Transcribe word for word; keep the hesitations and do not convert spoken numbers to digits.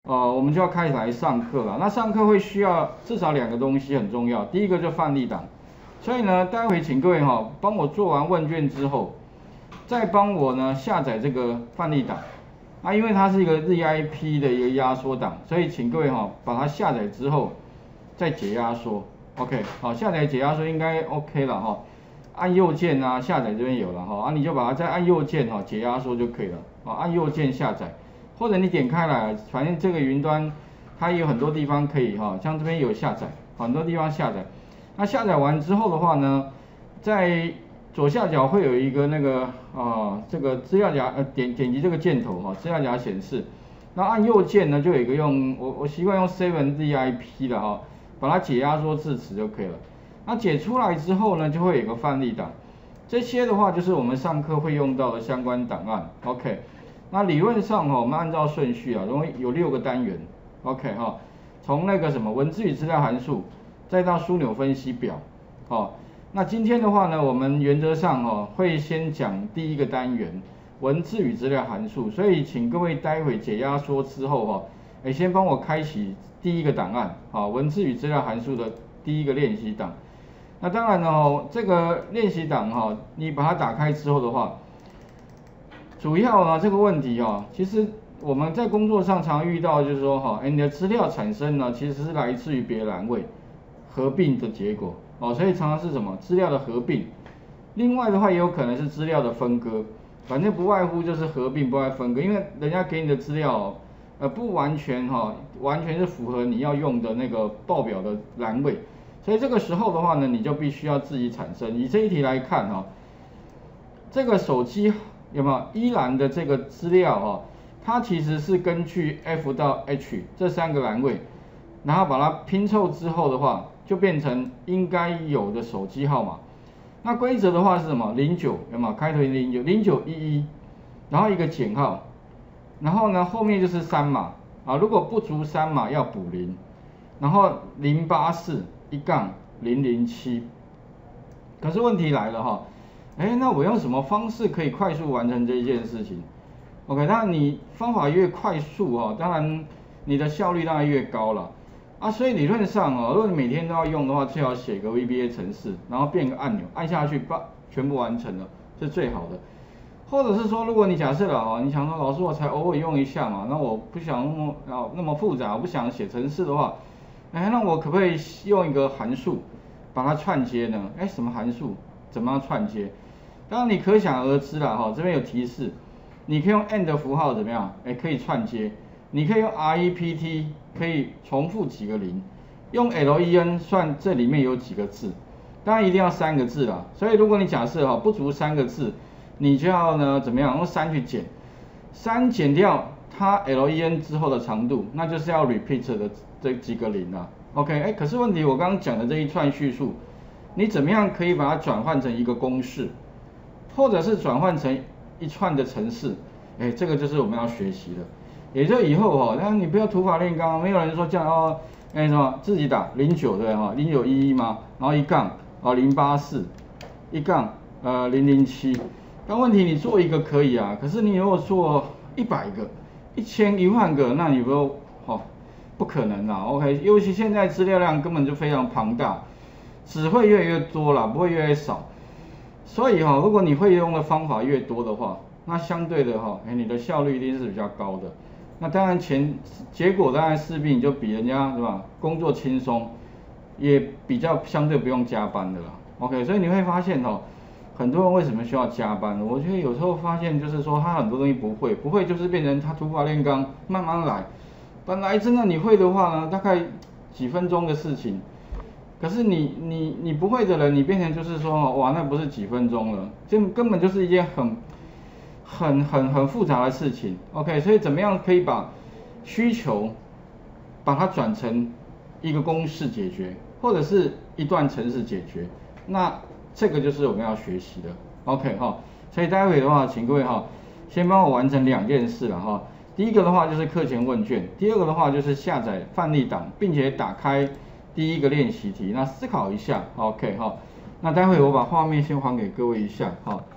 呃，我们就要开始来上课了。那上课会需要至少两个东西很重要，第一个就范例档。所以呢，待会请各位哈、哦，帮我做完问卷之后，再帮我呢下载这个范例档。啊，因为它是一个 Z I P 的一个压缩档，所以请各位哈、哦，把它下载之后再解压缩。OK， 好，下载解压缩应该 OK 了哈、哦。按右键啊，下载这边有了哈，啊你就把它再按右键哈、哦，解压缩就可以了。啊，按右键下载。或者你点开来，反正这个云端它有很多地方可以哈，像这边有下载，很多地方下载。那下载完之后的话呢，在左下角会有一个那个啊这个资料夹，呃点点击这个箭头哈，资料夹显示。那按右键呢，就有一个用我我习惯用 seven Z I P 的哈，把它解压缩至此就可以了。那解出来之后呢，就会有一个范例档。这些的话就是我们上课会用到的相关档案 ，OK。那理论上哈，我们按照顺序啊，容易有六个单元 ，OK 哈，从那个什么文字与资料函数，再到枢纽分析表，哦，那今天的话呢，我们原则上哦会先讲第一个单元文字与资料函数，所以请各位待会解压缩之后哈，哎先帮我开启第一个档案，啊文字与资料函数的第一个练习档。那当然呢哦，这个练习档哈，你把它打开之后的话。主要呢这个问题哦，其实我们在工作上常遇到，就是说哈，哎你的资料产生呢，其实是来自于别的栏位合并的结果哦，所以常常是什么资料的合并，另外的话也有可能是资料的分割，反正不外乎就是合并不外分割，因为人家给你的资料呃不完全哈，完全是符合你要用的那个报表的栏位，所以这个时候的话呢，你就必须要自己产生。以这一题来看哈，这个手机。有没有依栏的这个资料哈、哦？它其实是根据 F 到 H 这三个栏位，然后把它拼凑之后的话，就变成应该有的手机号码。那规则的话是什么？零九有没有？开头零九零九一一，然后一个减号，然后呢后面就是三码啊，如果不足三码要补零，然后零八四一杠零零七。可是问题来了哈、哦。哎，那我用什么方式可以快速完成这一件事情 ？OK， 那你方法越快速哦，当然你的效率当然越高了啊。所以理论上哦，如果你每天都要用的话，最好写个 V B A 程式，然后变个按钮，按下去，把全部完成了，是最好的。或者是说，如果你假设了哦，你想说老师我才偶尔用一下嘛，那我不想那么啊那么复杂，我不想写程式的话，哎，那我可不可以用一个函数把它串接呢？哎，什么函数？怎么样串接？当然你可想而知了哈，这边有提示，你可以用 and 符号怎么样？哎，可以串接，你可以用 rept 可以重复几个零，用 len 算这里面有几个字，当然一定要三个字啦。所以如果你假设哈不足三个字，你就要呢怎么样用三去减，三减掉它 len 之后的长度，那就是要 repeat 的这几个零啦。OK， 哎，可是问题我刚刚讲的这一串叙述，你怎么样可以把它转换成一个公式？或者是转换成一串的程式，哎，这个就是我们要学习的。也就以后哈、哦，那你不要土法炼钢，没有人说这样哦，哎什么自己打零九对哈，零九一一吗？然后一杠啊零八四，一杠呃零零七。但问题你做一个可以啊，可是你如果做一百个、一千、一万个，那你不哦不可能啦。OK， 尤其现在资料量根本就非常庞大，只会越来越多啦，不会越来越少。所以哈、哦，如果你会用的方法越多的话，那相对的哈、哦，哎，你的效率一定是比较高的。那当然前结果当然势必你就比人家是吧，工作轻松，也比较相对不用加班的啦。OK， 所以你会发现哦，很多人为什么需要加班？我觉得有时候发现就是说他很多东西不会，不会就是变成他土法炼钢，慢慢来。本来真的你会的话呢，大概几分钟的事情。可是你你你不会的人，你变成就是说，哇，那不是几分钟了，这根本就是一件很很很很复杂的事情。OK， 所以怎么样可以把需求把它转成一个公式解决，或者是一段程式解决？那这个就是我们要学习的。OK 哈，所以待会的话，请各位哈，先帮我完成两件事了哈。第一个的话就是课前问卷，第二个的话就是下载范例档，并且打开。第一个练习题，那思考一下 ，OK 哈。那待会我把画面先还给各位一下，哈。